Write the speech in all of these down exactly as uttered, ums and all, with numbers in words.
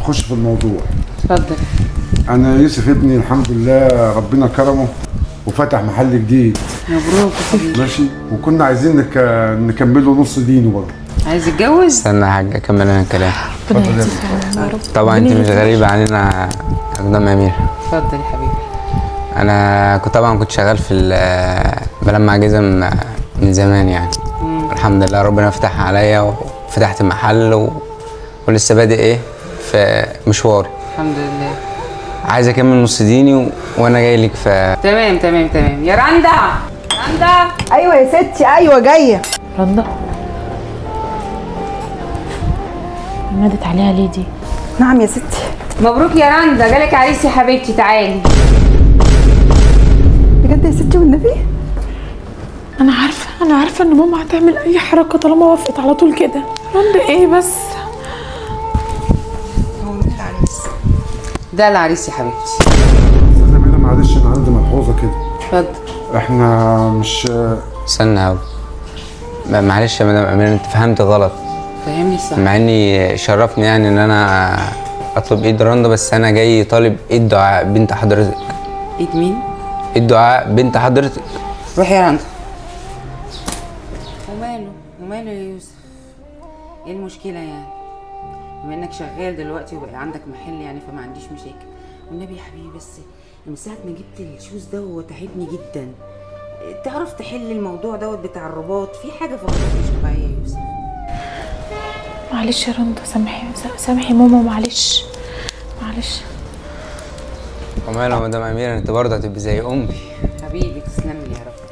نخش في الموضوع. اتفضل. انا يوسف ابني الحمد لله ربنا كرمه وفتح محل جديد. مبروك يا حبيبي. ماشي، وكنا عايزين نك... نكمله نص دينه برضه. عايز يتجوز؟ استنى يا حاج اكمل انا الكلام. اتفضل. طبعا انت مش غريبه عننا يا مدام امير. اتفضل يا حبيبي. انا كنت طبعا كنت شغال في بلمع جزم من زمان يعني. مم. الحمد لله ربنا فتح عليا وفتحت محل و... ولسه بادئ ايه في مشواري. الحمد لله. عايز اكمل نص ديني و... وانا جاي لك في تمام تمام تمام. يا رندا رندا. ايوه يا ستي، ايوه جايه. رندا نادت عليها ليه دي؟ نعم يا ستي. مبروك يا رندا، جالك عريس يا حبيبتي. تعالي. بجد يا ستي والنبي؟ انا عارفه انا عارفه ان ماما هتعمل اي حركه طالما وافقت على طول كده. رندا ايه بس؟ هو مين العريس؟ ده العريس يا حبيبتي. استاذه اميره معلش انا عندي ملحوظه كده. اتفضل. احنا مش استنى يا معلش يا مدام امير، انت فهمت غلط. فهمني صح. مع اني شرفني يعني ان انا اطلب ايد رندا، بس انا جاي طالب ايد دعاء بنت حضرتك. ايد مين؟ ايد دعاء بنت حضرتك. روحي يا رندا. وماله وماله يا يوسف؟ ايه المشكله يعني؟ بما انك شغال دلوقتي وبقى عندك محل يعني فما عنديش مشاكل. والنبي يا حبيبي بس من ساعه ما جبت الشوز ده هو تعبني جدا. تعرف تحل الموضوع دوت بتاع الرباط؟ في حاجه في الرباط مش طبيعيه يا يوسف. معلش يا رندا، سامحي سامحي ماما، معلش معلش. وماله يا مدام اميره، انت برضه هتبقي زي امي. حبيبي تسلم لي يا رب.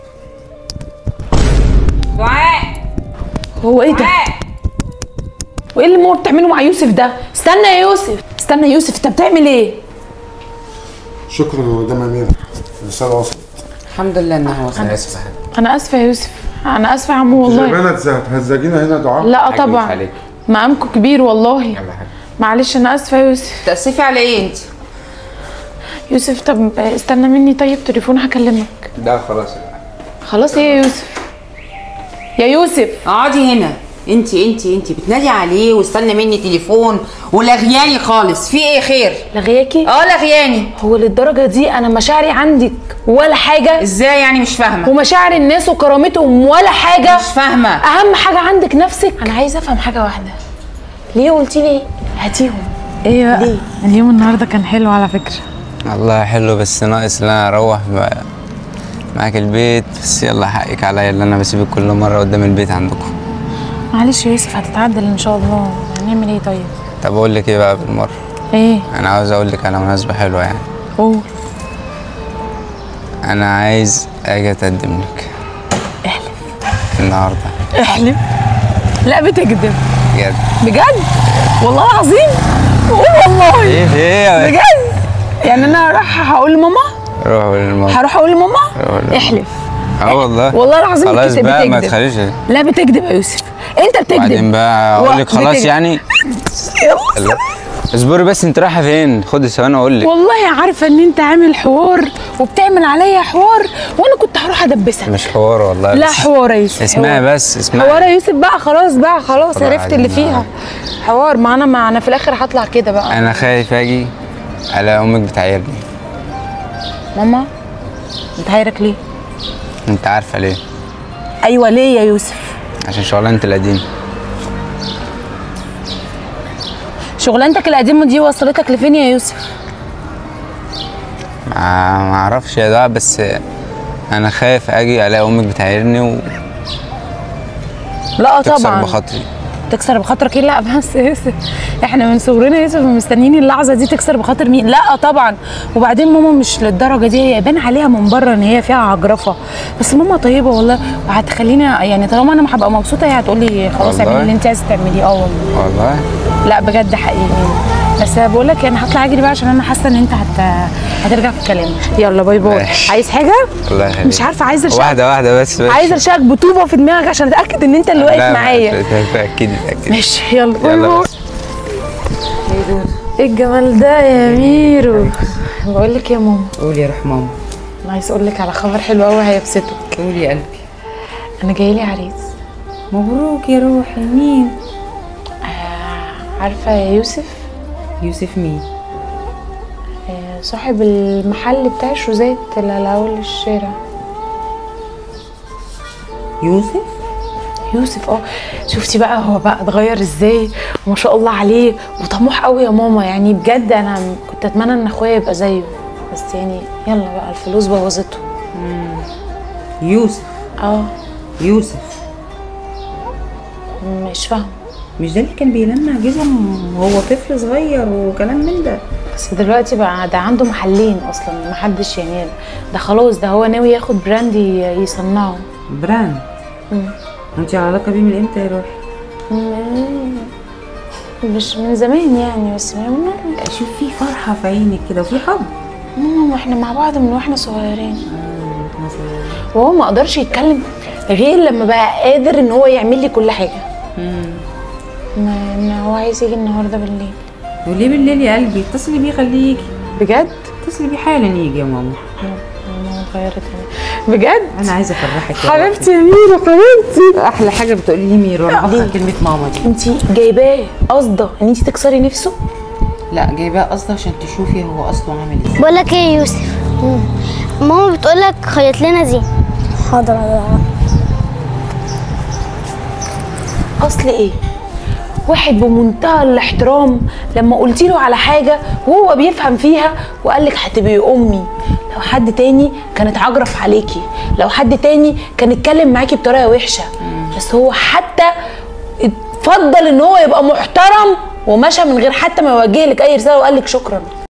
دعاء. هو ايه ده؟ وايه اللي ماما بتعمله مع يوسف ده؟ استنى يا يوسف، استنى يا يوسف، انت بتعمل ايه؟ شكرا يا مدام اميره، الرساله وصلت. الحمد لله انها وصلت. انا اسف يا حاج. انا اسفه يا يوسف، انا اسفه يا عمو والله. جايبانا تهزجينا هنا دعاء؟ لا طبعا، مقامكم كبير والله. معلش انا اسفه يا يوسف. تاسفي على ايه انت؟ يوسف طب استنى مني، طيب تليفون هكلمك. ده خلاص. خلاص ايه يا يوسف؟ يا يوسف اقعدي هنا. انت انت انت بتنادي عليه واستنى مني تليفون ولغياني خالص. في ايه خير؟ لغياكي؟ اه لغياني. هو للدرجه دي انا مشاعري عندك ولا حاجه؟ ازاي يعني مش فاهمه؟ ومشاعر الناس وكرامتهم ولا حاجه؟ مش فاهمه. اهم حاجه عندك نفسك. انا عايزه افهم حاجه واحده، ليه قلتي لي هاتيهم؟ ايه بقى؟ ليه؟ اليوم النهارده كان حلو على فكره. والله حلو، بس ناقص ان انا اروح معاك البيت. بس يلا حقك عليا اللي انا بسيبك كل مره قدام البيت عندكم. معلش يا يوسف هتتعدل ان شاء الله. هنعمل ايه طيب؟ طب اقول لك ايه بقى بالمره؟ ايه؟ انا عاوز اقول لك على مناسبه حلوه يعني. قول. انا عايز اجي اتقدم لك. احلف. النهارده. احلف. لا بتكذب. بجد. بجد؟ والله العظيم؟ قول والله. ايه ايه بجد؟ يعني انا رايحه هقول لماما؟ روح قول لماما. هروح اقول لماما؟ احلف. اه والله والله العظيم خلاص بتكذب. بقى ما تخليش. لا بتكذب يا يوسف، انت بتكذب. بعدين بقى اقول لك خلاص يعني. يلا اصبري بس، انت رايحه فين؟ خدي ثواني اقول لك. والله عارفه ان انت عامل حوار وبتعمل عليا حوار، وانا كنت هروح ادبسك. مش حوار والله. لا حوار يا يوسف. اسمعي بس اسمعي. حوار يا يوسف بقى، خلاص بقى خلاص عرفت اللي فيها. حوار ما انا ما انا في الاخر هطلع كده بقى. انا خايف اجي على امك بتعايرني. ماما بتعايرك ليه؟ انت عارفه ليه؟ ايوه ليه يا يوسف؟ عشان شغلانتي القديمه. شغلانتك القديمه دي وصلتك لفين يا يوسف؟ ما ما اعرفش يا دعاء، بس انا خايف اجي الاقي امك بتعايرني و لا طبعا تكسر بخاطري. تكسر بخاطرك ايه؟ لا بس يا يوسف احنا من صغرنا يا يوسف مستنيين اللحظه دي تكسر بخاطر مين؟ لا طبعا. وبعدين ماما مش للدرجه دي، هي يبان عليها من بره ان هي فيها عجرفه، بس ماما طيبه والله وهتخليني يعني طالما انا هبقى مبسوطه هي هتقول لي خلاص اعملي اللي انت عايزه تعمليه. اه والله. والله؟ لا بجد حقيقي. بس بقول لك يعني هطلع اجري بقى عشان انا حاسه ان انت هت... هترجع في الكلام. يلا باي باي. ماشي. عايز حاجه؟ الله يخليك. مش عارفه عايزه ارشقك واحده واحده بس. عايزه ارشقك بطوبه في دماغك عشان اتاكد ان انت اللي واقف معايا. اكيد اكيد. ماشي يلا باي يلا باي. بس. ايه الجمال ده يا ميرو؟ بقول لك يا ماما. قولي يا روح ماما. انا عايز اقول لك على خبر حلو قوي هيبسطك. قولي يا قلبي. انا جاي لي عريس. مبروك يا روحي. مين؟ آه عارفه يا يوسف يوسف مين؟ آه، صاحب المحل بتاع الشوزات اللي على اول الشارع. يوسف؟ يوسف اه. شفتي بقى هو بقى اتغير ازاي وما شاء الله عليه وطموح قوي يا ماما، يعني بجد انا كنت اتمنى ان اخويا يبقى زيه، بس يعني يلا بقى الفلوس بوظته. يوسف؟ اه. يوسف مش فاهمه. مش ده اللي كان بيلمع جزم وهو طفل صغير وكلام من ده؟ بس دلوقتي بقى ده عنده محلين اصلا، محدش يعني ده خلاص، ده هو ناوي ياخد براند يصنعه. براند؟ امم انت على علاقه بيه من امتى يا روحي؟ مش من زمان يعني، بس من اشوف في فرحه في عينك كده وفي حب. ماما احنا مع بعض من واحنا صغيرين، وهو ما قدرش يتكلم غير لما بقى قادر ان هو يعمل لي كل حاجه. امم ما ما هو عايز يجي النهارده بالليل. وليه بالليل يا قلبي؟ اتصلي بيه خليه يجي. بجد؟ اتصلي بيه حالا يجي يا ماما. ماما اتغيرت بجد. انا عايزه افرحك يا حبيبتي يا ميرو، حبيبتي. احلى حاجه بتقولي لي ميرو، انا عارفه كلمه ماما دي. انت جايباه قصده ان انت تكسري نفسه؟ لا جايباه قصده عشان تشوفي هو اصله عامل ازاي. بقول لك ايه يا يوسف، ماما بتقول لك خيط لنا دي. حاضر. اصل ايه؟ واحد بمنتهى الاحترام لما قلت له على حاجه وهو بيفهم فيها وقال لك هتبقي امي. لو حد تاني كانت عجرف عليكي، لو حد تاني كان اتكلم معاكي بطريقه وحشه، بس هو حتى اتفضل ان هو يبقى محترم ومشى من غير حتى ما يوجه لك اي رساله وقال لك شكرا.